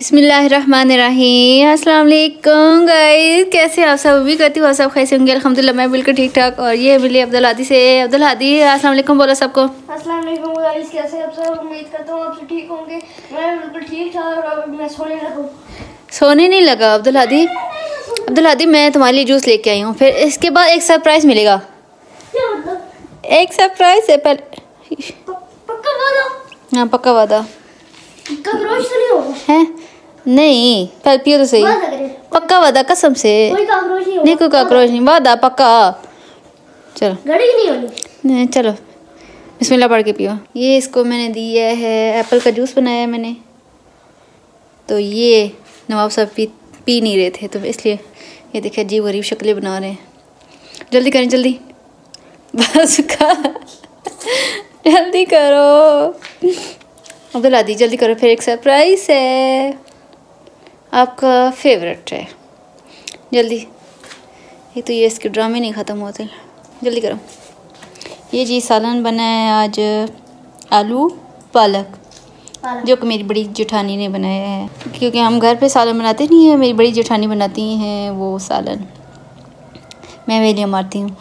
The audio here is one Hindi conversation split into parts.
बिस्मिल्लाहिर्रहमानिर्रहीम। अस्सलाम वालेकुम गाइस, कैसे आप सब? भी करती हूँ सब कैसे होंगे। अल्हम्दुलिल्लाह मैं बिल्कुल ठीक ठाक। और ये मिली अब्दुल हादी से। अब्दुल हादी अस्सलाम वालेकुम बोलो सबको। अस्सलाम वालेकुम गाइस, कैसे आप सब? उम्मीद करता हूँ आप सब ठीक होंगे। मैं बिल्कुल ठीक ठाक और मैं सोने लगा। सोने नहीं लगा अब्दुल हादी। अब्दुल हादी मैं तुम्हारे लिए जूस लेके आई हूँ, फिर इसके बाद एक सरप्राइज मिलेगा। क्या मतलब? एक सरप्राइज है पहले। पक्का वादा? हाँ पक्का वादा काकरोच तो नहीं होगा? है। नहीं पहले पियो तो सही। वादा करें। पक्का वादा कसम से। कोई काकरोच नहीं होगा? नहीं कोई काकरोच नहीं, वादा पक्का। चलो घड़ी नहीं होनी। नहीं चलो बिस्मिल्लाह पढ़ के पियो। ये इसको मैंने दिया है, एप्पल का जूस बनाया है मैंने। तो ये नवाब साहब पी नहीं रहे थे, तो इसलिए ये देखिए अजीब गरीब शक्लें बना रहे हैं। जल्दी करें जल्दी, बस का जल्दी करो अब्दुल हादी, जल्दी करो। फिर एक सरप्राइज है, आपका फेवरेट है। जल्दी, एक तो ये इसके ड्रामे नहीं ख़त्म होते। जल्दी करो। ये जी सालन बना है आज, आलू पालक, जो कि मेरी बड़ी जेठानी ने बनाया है। क्योंकि हम घर पे सालन बनाते नहीं है, मेरी बड़ी जेठानी बनाती हैं वो सालन। मैं वेलियाँ मारती हूँ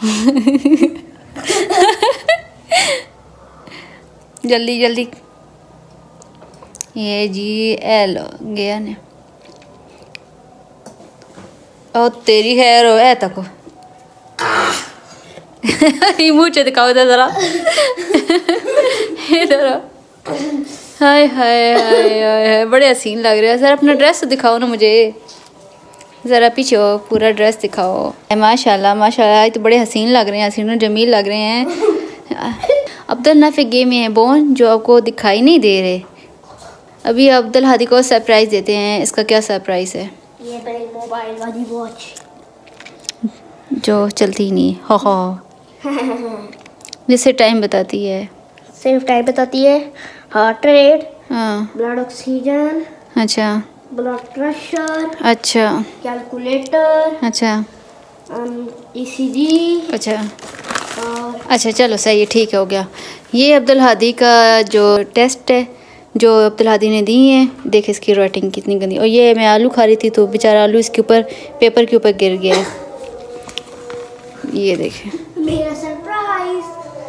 जल्दी जल्दी। ये जी एलो गया ने। ओ तेरी खैर हो है तक मुँह च दिखाओ इधर जरा इधर। हाय हाय हाय हाय, बड़े हसीन लग रहे हो सर। अपना ड्रेस तो दिखाओ ना मुझे ज़रा, पीछे हो, पूरा ड्रेस दिखाओ। माशाल्लाह माशाल्लाह, तो बड़े हसीन लग रहे हैं, हसीन जमील लग रहे हैं। अब्दुल नाफिक गेम में है बोन, जो आपको दिखाई नहीं दे रहे। अभी अब्दुल हादी को सरप्राइज़ देते हैं। इसका क्या सरप्राइज़ है? ये बड़ी मोबाइल वाली वॉच जो चलती ही नहीं। हो जिससे टाइम बताती है, सिर्फ टाइम बताती है, हार्ट रेट, हाँ ब्लड ऑक्सीजन, अच्छा ब्लड प्रेशर, अच्छा कैलकुलेटर, अच्छा ईसीजी, अच्छा और अच्छा चलो सही है, ठीक है, हो गया। ये अब्दुल हादी का जो टेस्ट है, जो अब्दुल हादी ने दी है। देख इसकी राइटिंग कितनी गंदी। और ये मैं आलू खा रही थी तो बेचारा आलू इसके ऊपर पेपर के ऊपर गिर गया है। ये देखें, मेरा सरप्राइज।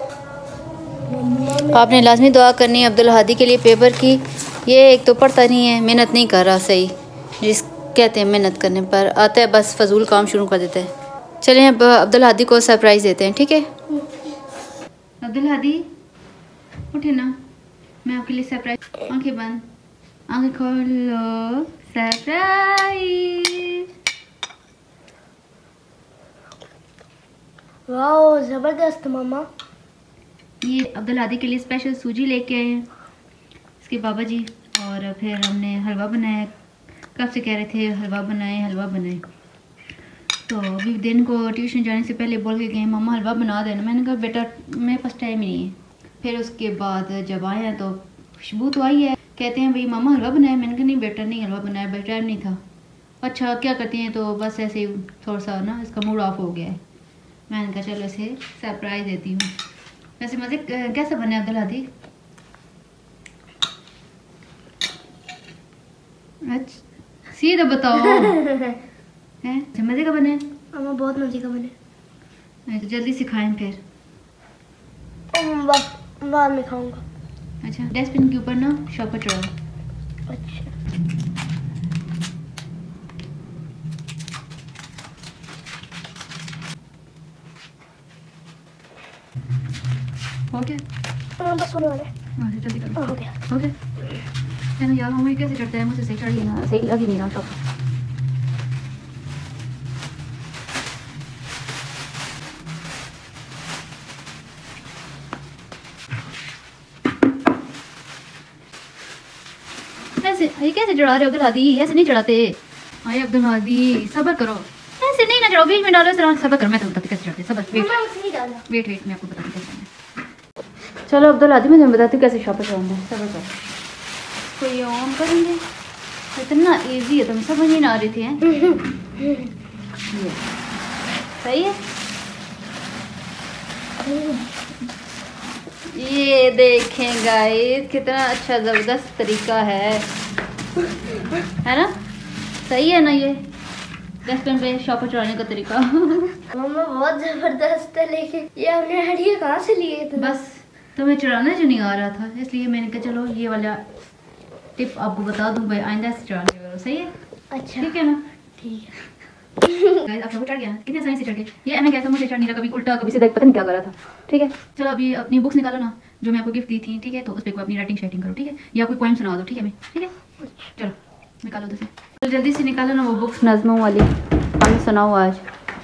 आपने लाजमी दुआ करनी है अब्दुल हादी के लिए पेपर की। ये एक तो पढ़ता नहीं है, मेहनत नहीं कर रहा सही, जिस कहते हैं मेहनत करने पर आता है बस फजूल काम शुरू कर देता है। चलें अब अब्दुल हादी को सरप्राइज़ देते हैं, ठीक है? अब्दुल हादी उठे ना, मैं आपके लिए सरप्राइज। आंखें बंद, आंखें खोलो, सरप्राइज। वाओ जबरदस्त मामा। ये अब्दुल हादी के लिए स्पेशल सूजी लेके आए हैं इसके बाबा जी। और फिर हमने हलवा बनाया, कब से कह रहे थे हलवा बनाए हलवा बनाए। तो अभी दिन को ट्यूशन जाने से पहले बोल के गए मम्मा हलवा बना देना। मैंने कहा बेटा मेरे पास टाइम ही नहीं है। फिर उसके बाद जब आए हैं तो खुशबू तो आई है, कहते हैं भाई मामा हलवा बनाया। मैंने कहा नहीं बेटा नहीं हलवा बनाया, बेटा टाइम नहीं था। अच्छा क्या करती हैं? तो बस ऐसे ही थोड़ा सा ना इसका मूड ऑफ हो गया है। मैंने कहा चलो इसे सरप्राइज़ देती हूँ। वैसे मज़े कैसे बने अब्दुल हादी? अच्छा सीधा बताओ हैं, मज़े का बने? मामा बहुत मजे का बने। तो जल्दी सिखाएं फिर। बाद में खाऊंगा। अच्छा डस्टबिन के ऊपर ना शॉपर चढ़ाओ। अच्छा हो गया? बस होने वाला है। जल्दी करो। हो गया। हो गया यार, मम्मी कैसे चढ़ता है? मुझसे सही चढ़ ही ना, सही लग ही नहीं रहा शॉपर। ऐसे ये कैसे चढ़ा रहे हो अब्दुल हादी? ऐसे नहीं चढ़ाते। आए अब्दुल हादी सब्र करो, ऐसे नहीं ना चढ़ाओ, बीच में डालो इस तरह। सब्र करो, मैं तो बताती कैसे चढ़ाते। सब्र, वेट वेट मैं आपको बताती कैसे चढ़ना है। चलो अब्दुल हादी मैं तुम्हें बताती हूँ कैसे शॉपर चढ़ाना है। सब्र करो, इसको ये ऑन करेंगे। इतना इजी है, तुम्हें समझ ही ना आ रही थी हैं? ये सही है। ये देखें गाइस कितना अच्छा ज़बरदस्त तरीका है। है ना, सही है ना ये गैस पेन पे शॉपर चढ़ाने का तरीका। मम्मा बहुत जबरदस्त है, लेकिन ये आपने आइडिया कहाँ से लिए थे? बस तुम्हें चढ़ाना जो नहीं आ रहा था, इसलिए मैंने कहा चलो ये वाला टिप आपको बता दूं भाई, आइंदा से चढ़ा लिया करो। सही है? अच्छा ठीक है ना? ठीक है। गाइस आप सबको चढ़ गया ना, कितने आसानी से चढ़ गए। ये मैं कहता मुझे चढ़ नहीं रहा, कभी उल्टा कभी सीधा, पता नहीं क्या कर रहा था। ठीक है, चलो अभी अपनी बुक्स निकालो ना जो मैं आपको गिफ्ट दी थी। ठीक है, तो उस पर अपनी राइटिंग शेटिंग करो। ठीक है, या कोई पोएम सुना दो। ठीक है मैं, ठीक है चलो निकालो उधर से, तो जल्दी से निकालो ना वो बुक्स नज़मों वाली, हमें सुनाओ आज।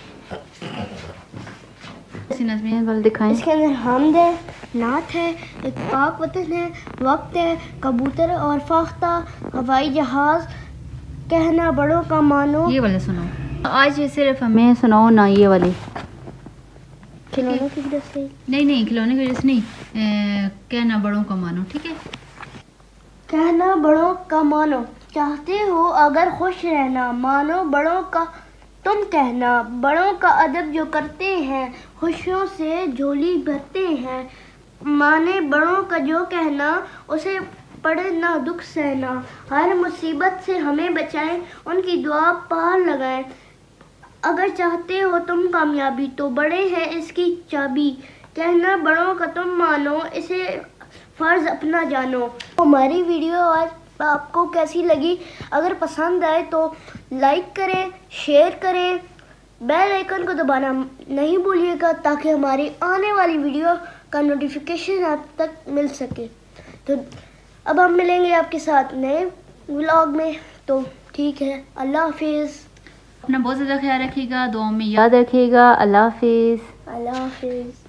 नज़में वाले दिखाएं। इसके अंदर हमद है, नात है, एक पाक वतन है, वक्त है, कबूतर और फाख्ता, हवाई जहाज, कहना बड़ों का मानो। ये वाले सुनाओ आज, सिर्फ हमें सुनाओ ना ये वाले। खिलौनों की वजह से नहीं खिलौने की वजह से नहीं, कहना बड़ों का मानो। ठीक है, कहना बड़ों का मानो, चाहते हो अगर खुश रहना, मानो बड़ों का तुम कहना, बड़ों का अदब जो करते हैं, खुशियों से झोली भरते हैं, माने बड़ों का जो कहना, उसे पड़े ना दुख सहना, हर मुसीबत से हमें बचाएं, उनकी दुआ पार लगाएं, अगर चाहते हो तुम कामयाबी तो बड़े हैं इसकी चाबी, कहना बड़ों का तुम मानो, इसे फर्ज अपना जानो। हमारी वीडियो आज आपको कैसी लगी? अगर पसंद आए तो लाइक करें, शेयर करें, बेल आइकन को दबाना नहीं भूलिएगा ताकि हमारी आने वाली वीडियो का नोटिफिकेशन आप तक मिल सके। तो अब हम मिलेंगे आपके साथ नए व्लॉग में, तो ठीक है, अल्लाह हाफिज़। अपना बहुत ज़्यादा ख्याल रखिएगा, दुआ में याद रखिएगा। अल्लाह हाफिज़। अल्लाह हाफिज़।